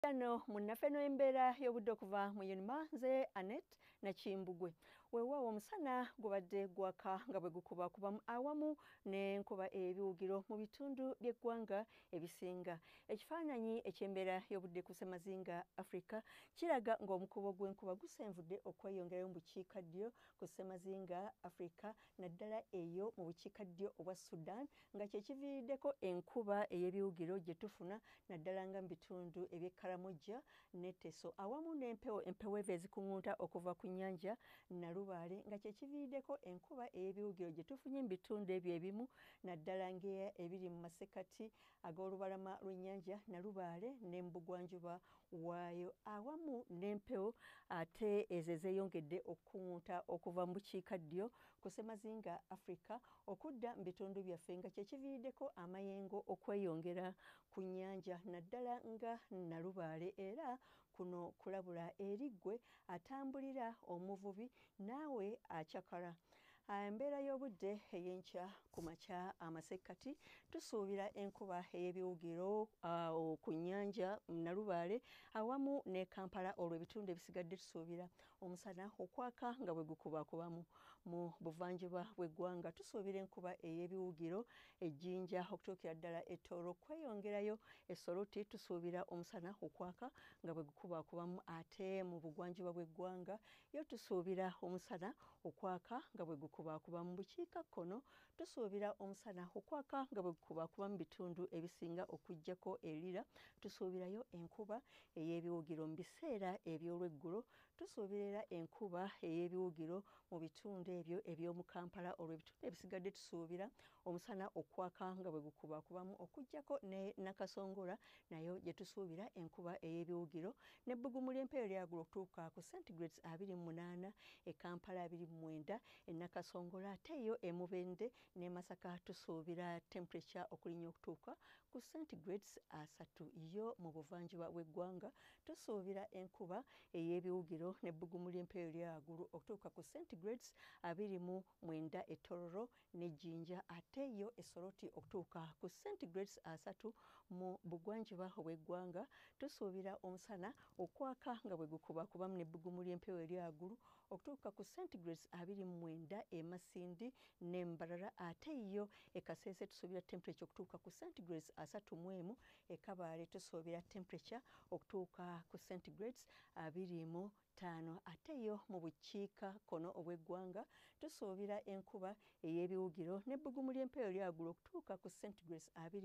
Ano munnaffe n'embeera y'obudde okuva mu Unima nze Annette Nakimbugwe. Weewaawo omusana gubadde gwaka nga bwe gukubakubamu awamu n'enkuba ebiwugiro mu bitundu by'eggwanga ebisinga. Ekifaananyi eky'embeera y'obudde ku ssemazinga Africa kiraga ng'omukubo gw'enkuba gusenvudde okweyongerayo mu bukiikaddyo ku ssemazinga Africa naddala eyo mu bukiikaddyo obwa Sudan nga kye kiviiriddeko enkuba ey'ebiwugiro gye tufuna naddala nga mu bitundu Karamoja ne Teso awamu n'empewo ezo ezikuŋŋunta okuva ku nnyanja Nalubaale nga kye kiviiriddeko enkuba ey'ebiwugiro gye tufunye mu bitundu ebyo ebimu naddala ng'ebiri mu masekkati ag'olubalama lw'ennyanja Nalubaale ne mu bugwanjuba waayo awamu n'empewo ate ezo ezeeyongedde okukuŋŋunta okuva mu bukiikaddyo ku ssemazinga Africa okudda mu bitundu byaffe nga kye kiviiriddeko amayengo okweyongera ku nnyanja naddala nga Nalubaale era kuno kulabula eriggwe atambulira omuvubi naawe akyakala. Embeera y'obudde ey'enkya ku makya amasekkati tusuubira enkuba ey'ebiwugiro ku nnyanja Nalubaale awamu ne Kampala olwo ebitundu ebisigadde tusuubira omusana okwaka nga bwe gukubakubamu. Mu buvanjuba bw'eggwanga tusuubira enkuba ey'ebiwugiro ejjinja okutuukira ddala e Tooro okweyongerayo e Soroti tusuubira omusana okwaka nga bwe gukubakubamu ate mu bugwanjuba bw'eggwanga yo tusuubira omusana okwaka nga bwe gukubakuba mu bukiikakkono tusuubira omusana okwaka nga bwe gukubakuba mu bitundu ebisinga okuggyako erira tusuubirayo enkuba ey'ebiwugiro mu biseera eby'olweggulo tusuubira era enkuba ey'ebiwugiro mu bitundu ebyo eby'omu Kampala olwo ebitundu ebisigadde tusuubira omusana okwaka nga bwe gukubakubamu okuggyako ne Nakasongola nayo gye tusuubira enkuba ey'ebiwugiro n'ebbugumu ly'empeera lyagula okutuuka ku centigrades 28 e Kampala 29 e Nakasongola ate yo e Mubende ne Masaka tusuubira temperature okulinnya okutuuka ku centigrades 3 yo mu buvanjuba bw'eggwanga tusuubira enkuba ey'ebiwugiro n'ebbugumu ly'empeera lyagulu okutuuka ku centigrades 29 e Tororo ne Jinja ate yo e Soroti okutuuka ku centigrades 3 mu bugwanjuba bw'eggwanga tusuubira omusana okwaka nga bwe gukubakubamu n'ebbugumu ly'empewo eryagulu okutuuka ku centigrades 29 e Masindi ne Mbarara ate yo e Kasese tusuubira temperature okutuuka ku centigrades 31 e Kabaale tusuubira temperature okutuuka ku centigrades 25 ate yo mu bukiikakkono obw'eggwanga tusuubira enkuba ey'ebiwugiro n'ebbugumu ly'empewo lyagulu okutuuka ku centigrades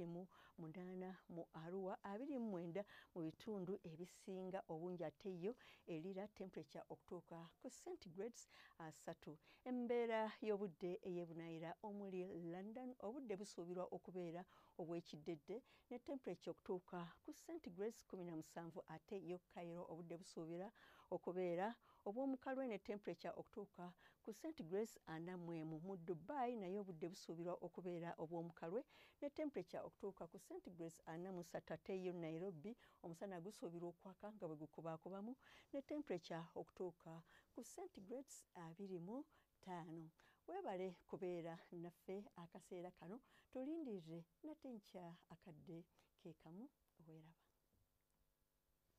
28 mu Arua 29 mu bitundu ebisinga obungi ate yo erira temperature okutuuka ku centigrades 3. Embeera y'obudde ey'ebunaayira omuli London obudde busuubirwa okubeera obw'ekiddedde ne temperature okutuuka ku centigrades 17 ate yo Cairo obudde busuubira okubeera obw'omukalwe ne temperature okutuuka ku centigrades 41 mu Dubai naye obudde busuubirwa okubeera obw'omukalwe ne temperature okutuuka ku centigrades 43 ate yo Nairobi omusana gusuubirwa okwaka nga bwe gukubakubamu ne temperature okutuuka ku centigrades 25. Weebale kubeera naffe akaseera kano tulindirire nate nkya akadde ke kamu weeraba.